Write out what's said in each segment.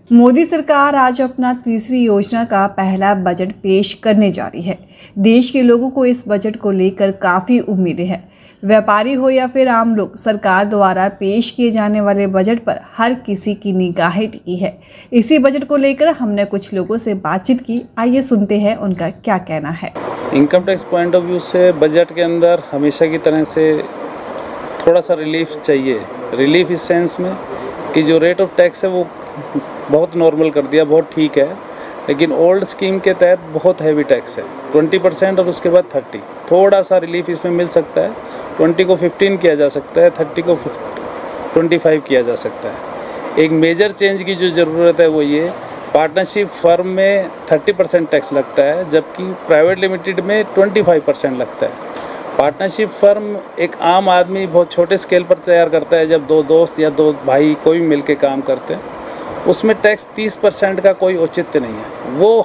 मोदी सरकार आज अपना तीसरी योजना का पहला बजट पेश करने जा रही है। देश के लोगों को इस बजट को लेकर काफ़ी उम्मीदें हैं। व्यापारी हो या फिर आम लोग, सरकार द्वारा पेश किए जाने वाले बजट पर हर किसी की निगाहें टिकी है। इसी बजट को लेकर हमने कुछ लोगों से बातचीत की। आइए सुनते हैं उनका क्या कहना है। Income tax point of view से बजट के अंदर हमेशा की तरह से थोड़ा सा रिलीफ चाहिए। रिलीफ इस सेंस में कि जो रेट ऑफ टैक्स है वो बहुत नॉर्मल कर दिया, बहुत ठीक है, लेकिन ओल्ड स्कीम के तहत बहुत हैवी टैक्स है 20% और उसके बाद 30। थोड़ा सा रिलीफ इसमें मिल सकता है। 20 को 15 किया जा सकता है, 30 को 25 किया जा सकता है। एक मेजर चेंज की जो ज़रूरत है वो ये, पार्टनरशिप फर्म में 30% टैक्स लगता है, जबकि प्राइवेट लिमिटेड में 25% लगता है। पार्टनरशिप फर्म एक आम आदमी बहुत छोटे स्केल पर तैयार करता है, जब दो दोस्त या दो भाई कोई भी मिलकर काम करते हैं, उसमें टैक्स 30% का कोई औचित्य नहीं है। वो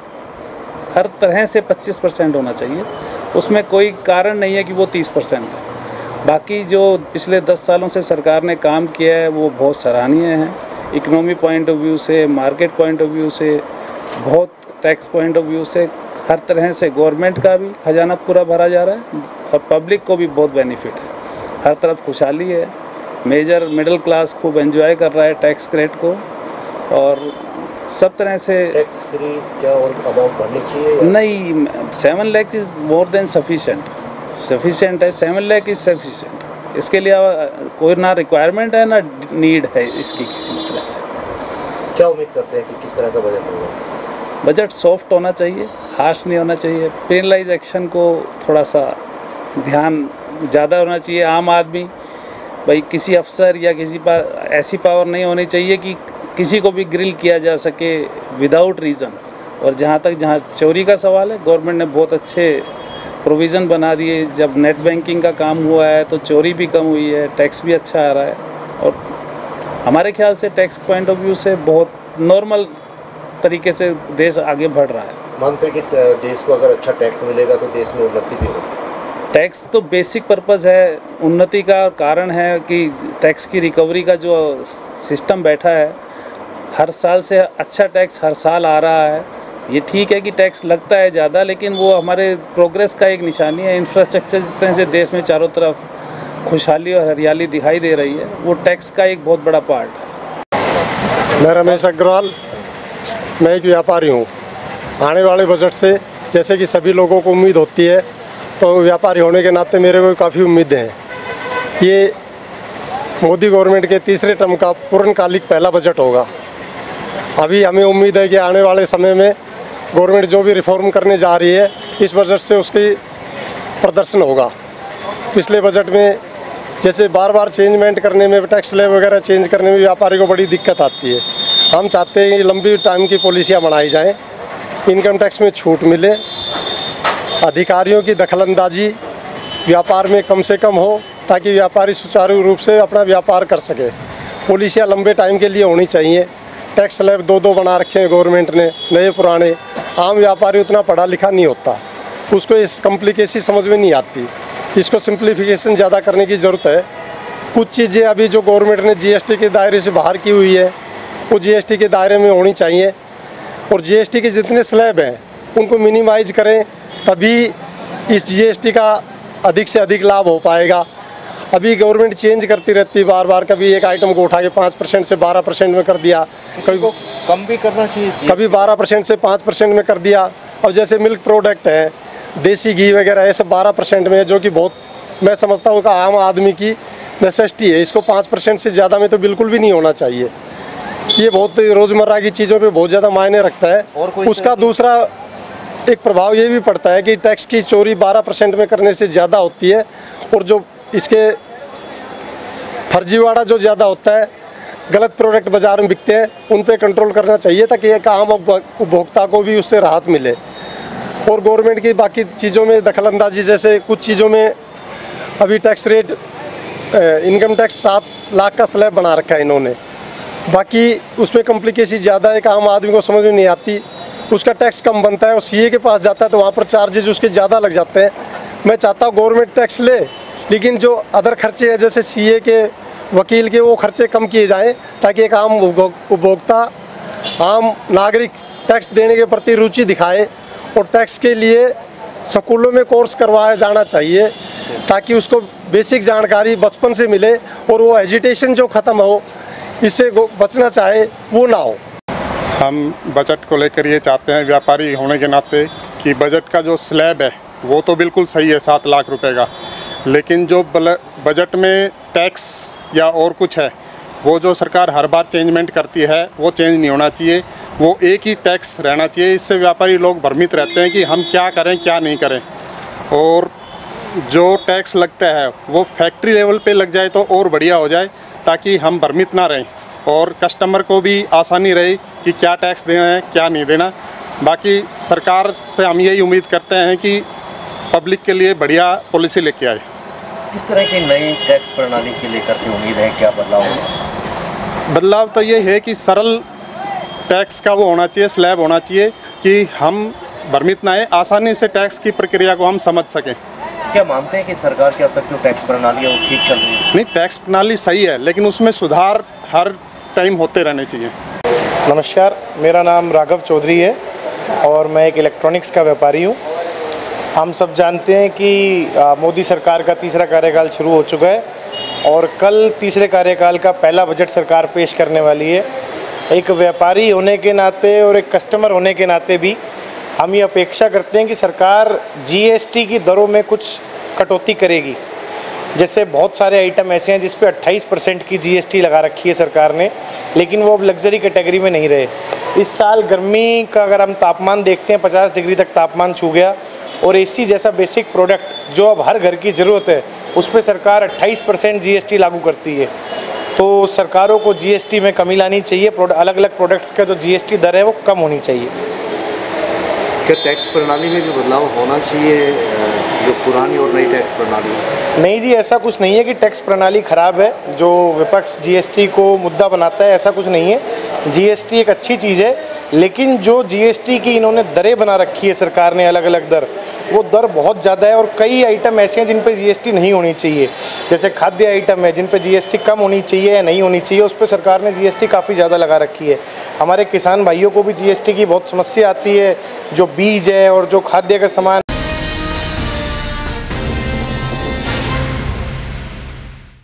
हर तरह से 25% होना चाहिए, उसमें कोई कारण नहीं है कि वो 30% है। बाकी जो पिछले 10 सालों से सरकार ने काम किया है वो बहुत सराहनीय है। इकोनॉमी पॉइंट ऑफ व्यू से, मार्केट पॉइंट ऑफ व्यू से, बहुत टैक्स पॉइंट ऑफ व्यू से, हर तरह से गवर्नमेंट का भी खजाना पूरा भरा जा रहा है और पब्लिक को भी बहुत बेनिफिट है। हर तरफ खुशहाली है। मेजर मिडिल क्लास खूब एंजॉय कर रहा है टैक्स क्रेडिट को, और सब तरह से टैक्स फ्री क्या और अमाउंट भरनी चाहिए? नहीं, 7 lakh is more than sufficient है। 7 लाख इज़ सफिशेंट। इसके लिए कोई ना रिक्वायरमेंट है ना नीड है इसकी किसी तरह से। क्या उम्मीद करते हैं कि किस तरह का बजट होगा? बजट सॉफ्ट होना चाहिए, हार्श नहीं होना चाहिए। पेनलाइज एक्शन को थोड़ा सा ध्यान ज़्यादा होना चाहिए। आम आदमी भाई, किसी अफसर या किसी पास ऐसी पावर नहीं होनी चाहिए कि किसी को भी ग्रिल किया जा सके विदाउट रीज़न। और जहाँ चोरी का सवाल है, गवर्नमेंट ने बहुत अच्छे प्रोविज़न बना दिए। जब नेट बैंकिंग का काम हुआ है तो चोरी भी कम हुई है, टैक्स भी अच्छा आ रहा है, और हमारे ख्याल से टैक्स पॉइंट ऑफ व्यू से बहुत नॉर्मल तरीके से देश आगे बढ़ रहा है। मानते हैं कि देश को अगर अच्छा टैक्स मिलेगा तो देश में उन्नति भी होगी। टैक्स तो बेसिक पर्पज़ है, उन्नति का कारण है कि टैक्स की रिकवरी का जो सिस्टम बैठा है, हर साल से अच्छा टैक्स हर साल आ रहा है। ये ठीक है कि टैक्स लगता है ज़्यादा, लेकिन वो हमारे प्रोग्रेस का एक निशानी है। इंफ्रास्ट्रक्चर जिस तरह से देश में चारों तरफ खुशहाली और हरियाली दिखाई दे रही है, वो टैक्स का एक बहुत बड़ा पार्ट है। मैं रमेश अग्रवाल, मैं एक व्यापारी हूँ। आने वाले बजट से जैसे कि सभी लोगों को उम्मीद होती है, तो व्यापारी होने के नाते मेरे को काफ़ी उम्मीदें हैं। ये मोदी गवर्नमेंट के तीसरे टर्म का पूर्णकालिक पहला बजट होगा। अभी हमें उम्मीद है कि आने वाले समय में गवर्नमेंट जो भी रिफॉर्म करने जा रही है, इस बजट से उसकी प्रदर्शन होगा। पिछले बजट में जैसे बार बार चेंजमेंट करने में, टैक्स स्लैब वगैरह चेंज करने में व्यापारी को बड़ी दिक्कत आती है। हम चाहते हैं कि लंबी टाइम की पॉलिसियाँ बनाई जाएँ, इनकम टैक्स में छूट मिले, अधिकारियों की दखलंदाजी व्यापार में कम से कम हो, ताकि व्यापारी सुचारू रूप से अपना व्यापार कर सके। पॉलिसियाँ लंबे टाइम के लिए होनी चाहिए। टैक्स स्लैब 2 बना रखे हैं गवर्नमेंट ने, नए पुराने। आम व्यापारी उतना पढ़ा लिखा नहीं होता, उसको इस कॉम्प्लिकेशन समझ में नहीं आती। इसको सिंप्लीफिकेशन ज़्यादा करने की ज़रूरत है। कुछ चीज़ें अभी जो गवर्नमेंट ने जीएसटी के दायरे से बाहर की हुई है, वो जीएसटी के दायरे में होनी चाहिए। और जीएसटी के जितने स्लैब हैं उनको मिनिमाइज करें, तभी इस जीएसटी का अधिक से अधिक लाभ हो पाएगा। अभी गवर्नमेंट चेंज करती रहती है बार बार, कभी एक आइटम को उठा के 5% से 12% में कर दिया, कभी को कम भी करना चाहिए, कभी 12% से 5% में कर दिया। और जैसे मिल्क प्रोडक्ट है, देसी घी वगैरह, ये सब 12% में है, जो कि बहुत, मैं समझता हूँ कि आम आदमी की नेसेसिटी है। इसको 5% से ज़्यादा में तो बिल्कुल भी नहीं होना चाहिए। ये बहुत रोज़मर्रा की चीज़ों पे बहुत ज़्यादा मायने रखता है। और उसका दूसरा एक प्रभाव ये भी पड़ता है कि टैक्स की चोरी 12% में करने से ज़्यादा होती है, और जो इसके फर्जीवाड़ा जो ज़्यादा होता है, गलत प्रोडक्ट बाज़ार में बिकते हैं, उन पे कंट्रोल करना चाहिए, ताकि एक आम उपभोक्ता को भी उससे राहत मिले। और गवर्नमेंट की बाकी चीज़ों में दखलंदाजी, जैसे कुछ चीज़ों में अभी tax rate, income tax 7 lakh का स्लैब बना रखा है इन्होंने, बाकी उसमें कॉम्प्लिकेशन ज़्यादा है कि आम आदमी को समझ में नहीं आती। उसका टैक्स कम बनता है और सीए के पास जाता है तो वहाँ पर चार्जेज उसके ज़्यादा लग जाते हैं। मैं चाहता हूँ गवर्नमेंट टैक्स ले, लेकिन जो अदर खर्चे हैं जैसे सीए के, वकील के, वो खर्चे कम किए जाएं, ताकि एक आम उपभोक्ता आम नागरिक टैक्स देने के प्रति रुचि दिखाए और टैक्स के लिए स्कूलों में कोर्स करवाया जाना चाहिए ताकि उसको बेसिक जानकारी बचपन से मिले और वो एजिटेशन जो ख़त्म हो, इससे बचना चाहे वो ना हो। हम बजट को लेकर ये चाहते हैं व्यापारी होने के नाते कि बजट का जो स्लैब है वो तो बिल्कुल सही है 7 लाख रुपए का, लेकिन जो बजट में टैक्स या और कुछ है वो जो सरकार हर बार चेंजमेंट करती है वो चेंज नहीं होना चाहिए, वो एक ही टैक्स रहना चाहिए। इससे व्यापारी लोग भ्रमित रहते हैं कि हम क्या करें क्या नहीं करें, और जो टैक्स लगता है वो फैक्ट्री लेवल पे लग जाए तो और बढ़िया हो जाए ताकि हम भ्रमित ना रहें और कस्टमर को भी आसानी रहे कि क्या टैक्स देना है क्या नहीं देना। बाकी सरकार से हम यही उम्मीद करते हैं कि पब्लिक के लिए बढ़िया पॉलिसी लेके आए। किस तरह की नई टैक्स प्रणाली के लेकर के उम्मीद है, क्या बदलाव होगा? बदलाव तो ये है कि सरल टैक्स का वो होना चाहिए, स्लैब होना चाहिए कि हम भ्रमित ना आए, आसानी से टैक्स की प्रक्रिया को हम समझ सकें। क्या मानते हैं कि सरकार की अब तक जो टैक्स प्रणाली है वो ठीक चल रही है? नहीं, टैक्स प्रणाली सही है लेकिन उसमें सुधार हर टाइम होते रहने चाहिए। नमस्कार, मेरा नाम राघव चौधरी है और मैं एक इलेक्ट्रॉनिक्स का व्यापारी हूँ। हम सब जानते हैं कि मोदी सरकार का तीसरा कार्यकाल शुरू हो चुका है और कल तीसरे कार्यकाल का पहला बजट सरकार पेश करने वाली है। एक व्यापारी होने के नाते और एक कस्टमर होने के नाते भी हम ये अपेक्षा करते हैं कि सरकार जीएसटी की दरों में कुछ कटौती करेगी। जैसे बहुत सारे आइटम ऐसे हैं जिस पे 28% की जीएसटी लगा रखी है सरकार ने, लेकिन वो अब लग्जरी कैटेगरी में नहीं रहे। इस साल गर्मी का अगर हम तापमान देखते हैं 50 डिग्री तक तापमान छू गया और एसी जैसा बेसिक प्रोडक्ट जो अब हर घर की ज़रूरत है उस पर सरकार 28% जीएसटी लागू करती है। तो सरकारों को जीएसटी में कमी लानी चाहिए, अलग अलग प्रोडक्ट्स का जो जीएसटी दर है वो कम होनी चाहिए। क्या टैक्स प्रणाली में भी बदलाव होना चाहिए, जो पुरानी और नई टैक्स प्रणाली है? नहीं जी, ऐसा कुछ नहीं है कि टैक्स प्रणाली ख़राब है। जो विपक्ष जीएसटी को मुद्दा बनाता है ऐसा कुछ नहीं है। जीएसटी एक अच्छी चीज़ है, लेकिन जो जीएसटी की इन्होंने दरें बना रखी है सरकार ने, अलग अलग दर, वो दर बहुत ज़्यादा है और कई आइटम ऐसे हैं जिन पे जीएसटी नहीं होनी चाहिए। जैसे खाद्य आइटम है जिन पे जीएसटी कम होनी चाहिए या नहीं होनी चाहिए, उस पर सरकार ने जीएसटी काफ़ी ज़्यादा लगा रखी है। हमारे किसान भाइयों को भी जीएसटी की बहुत समस्या आती है। जो बीज है और जो खाद्य का सामान